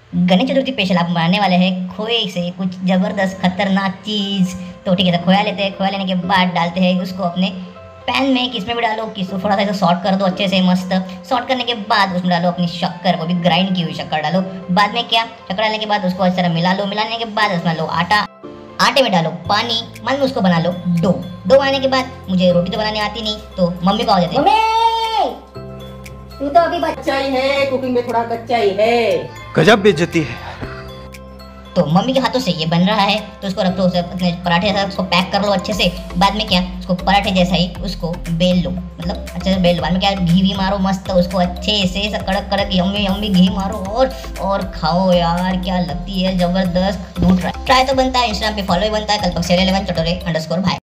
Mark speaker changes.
Speaker 1: Ganesh Chaturthi special आप बनाने वाले हैं खोए से कुछ ज़बरदस्त खतरनाक चीज़। तो ठीक है, तो खोया लेते हैं। खोया लेने के बाद डालते हैं उसको अपने पैन में, किसमें भी डालो, किस थोड़ा सा इसे सॉर्ट कर दो अच्छे से मस्त। सॉर्ट करने के बाद उसमें डालो अपनी शक्कर, वो भी ग्राइंड की हुई शक्कर डालो। बाद में क्या, शक्कर डालने के बाद उसको अच्छी तरह मिला लो। मिलाने के बाद उसमें लो आटा, आटे में डालो पानी, मन में उसको बना लो डो। डो बनाने के बाद, मुझे रोटी तो बनाने आती नहीं तो मम्मी को आ जाते हैं।
Speaker 2: तू तो अभी बच्चा ही है, कुकिंग में थोड़ा कच्चा ही है।
Speaker 3: गजब बेइज्जती है।
Speaker 1: तो मम्मी के हाथों से ये बन रहा है, तो उसको रख दो, उसे अपने पराठे जैसा उसको पैक कर लो अच्छे से। बाद में क्या, उसको पराठे जैसा ही उसको बेल लो, मतलब अच्छे से बेल लो। बाद में क्या, घी भी मारो मस्त उसको अच्छे से, कड़क कड़क यम्मी यम्मी घी मारो और खाओ यार, क्या लगती है जबरदस्त। ट्राई तो बनता है, इंस्टाग्राम पे फॉलो भी बनता है, कल्पक 11 चटोरे _ भाई।